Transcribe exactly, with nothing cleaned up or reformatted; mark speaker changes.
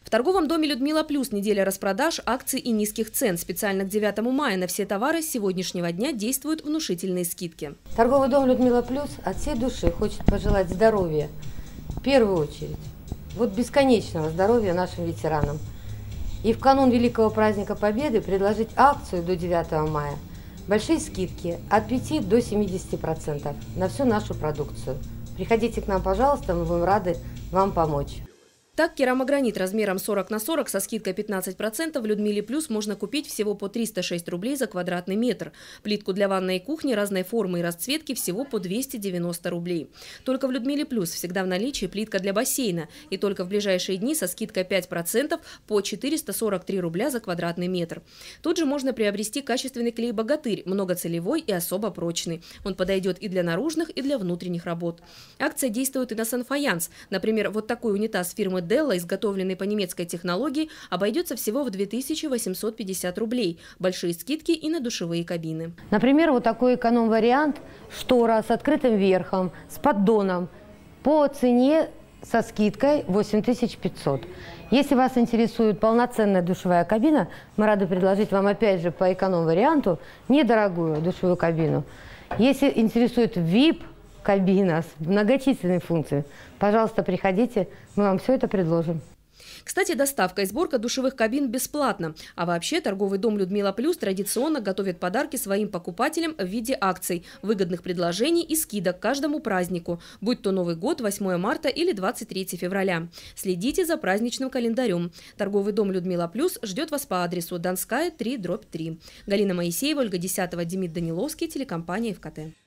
Speaker 1: В торговом доме «Людмила Плюс» неделя распродаж, акций и низких цен. Специально к девятому мая на все товары с сегодняшнего дня действуют внушительные скидки.
Speaker 2: Торговый дом «Людмила Плюс» от всей души хочет пожелать здоровья, в первую очередь, вот бесконечного здоровья нашим ветеранам. И в канун Великого праздника Победы предложить акцию до девятого мая. Большие скидки от пяти до семидесяти процентов на всю нашу продукцию. Приходите к нам, пожалуйста, мы будем рады вам помочь.
Speaker 1: Так, керамогранит размером сорок на сорок со скидкой пятнадцать процентов в «Людмиле Плюс» можно купить всего по триста шесть рублей за квадратный метр. Плитку для ванной и кухни разной формы и расцветки всего по двести девяносто рублей. Только в «Людмиле Плюс» всегда в наличии плитка для бассейна. И только в ближайшие дни со скидкой пять процентов по четыреста сорок три рубля за квадратный метр. Тут же можно приобрести качественный клей «Богатырь», многоцелевой и особо прочный. Он подойдет и для наружных, и для внутренних работ. Акция действует и на санфаянс. Например, вот такой унитаз фирмы Делла, изготовленный по немецкой технологии, обойдется всего в две тысячи восемьсот пятьдесят рублей. Большие скидки и на душевые кабины.
Speaker 2: Например, вот такой эконом-вариант штора с открытым верхом, с поддоном по цене со скидкой восемь тысяч пятьсот. Если вас интересует полноценная душевая кабина, мы рады предложить вам опять же по эконом-варианту недорогую душевую кабину. Если интересует ви ай пи кабина с многочисленными функциями, пожалуйста, приходите, мы вам все это предложим.
Speaker 1: Кстати, доставка и сборка душевых кабин бесплатна. А вообще торговый дом «Людмила Плюс» традиционно готовит подарки своим покупателям в виде акций, выгодных предложений и скидок каждому празднику, будь то Новый год, восьмое марта или двадцать третье февраля. Следите за праздничным календарем. Торговый дом «Людмила Плюс» ждет вас по адресу Донская, три дробь три. Галина Моисеева, Ольга Десятова, Демид Даниловский, телекомпания эф ка тэ.